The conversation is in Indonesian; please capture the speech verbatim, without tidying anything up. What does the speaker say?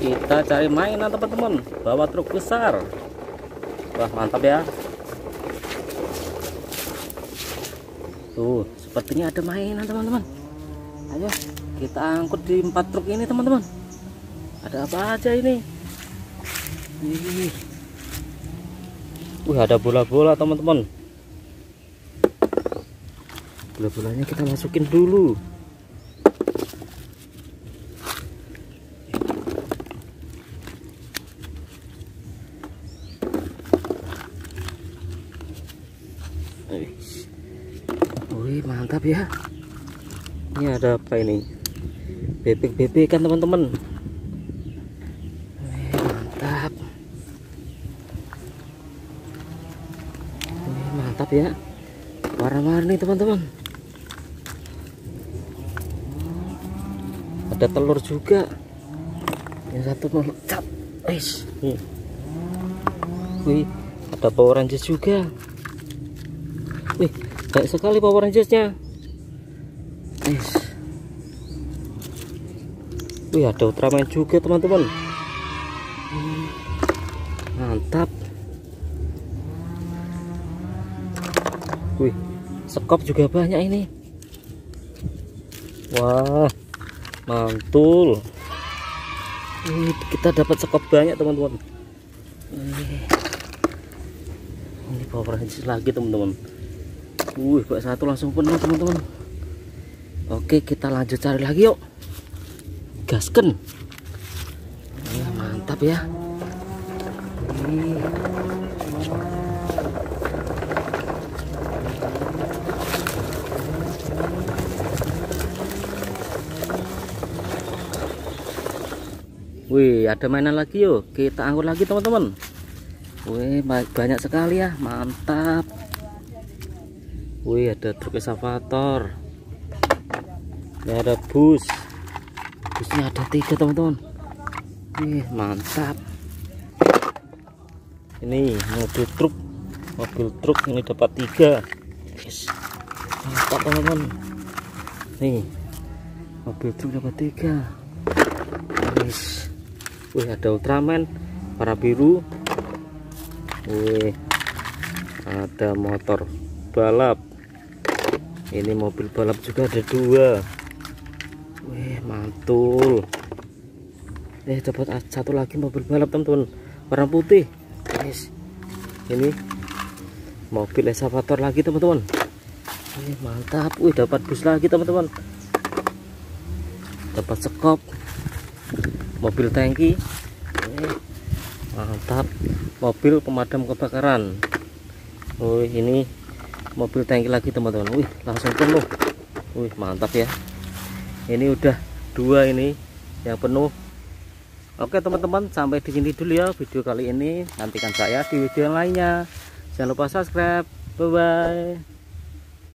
Kita cari mainan teman-teman, bawa truk besar. Wah, mantap ya. Tuh, sepertinya ada mainan teman-teman. Ayo kita angkut di empat truk ini teman-teman. Ada apa aja ini? Wih, Wih ada bola-bola teman-teman. Bola-bolanya kita masukin dulu. Wih, mantap ya. Ini ada apa ini? Bebek-bebek kan teman-teman. Wih, mantap. Wih, mantap ya. Warna-warni teman-teman. Ada telur juga. Yang satu melekat. Wih, Wih, ada Power Rangers juga. Wih, banyak sekali Power Rangers-nya. Wih, ada Ultraman juga teman-teman. Mantap. Wih, sekop juga banyak ini. Wah, mantul. Wih, kita dapat sekop banyak teman-teman. Ini Power Rangers lagi teman-teman. Wih, bak satu langsung penuh teman-teman. Oke, kita lanjut cari lagi yuk. Gasken. Ya, mantap ya. Wih. Wih, ada mainan lagi yuk. Kita angkut lagi teman-teman. Wih, banyak sekali ya. Mantap. Wih, ada truk eskavator. Ini ada bus. Busnya ada tiga teman-teman. Wih, mantap. Ini mobil truk. Mobil truk ini dapat tiga. Yes. Mantap teman-teman. Nih, mobil truk dapat tiga. Yes. Wih, ada Ultraman warna biru. Wih, ada motor balap. Ini mobil balap juga ada dua. Wih, mantul. Eh, dapat satu lagi mobil balap teman-teman, warna putih. Guys, ini mobil eskavator lagi teman-teman. Wih, mantap. Wih, dapat bus lagi teman-teman. Dapat sekop, mobil tangki. Wih, mantap. Mobil pemadam kebakaran. Wih, ini mobil tangki lagi teman-teman. Wih, langsung penuh. Wih, mantap ya. Ini udah dua ini yang penuh. Oke teman-teman, sampai di sini dulu ya video kali ini. Nantikan saya di video yang lainnya. Jangan lupa subscribe. Bye bye.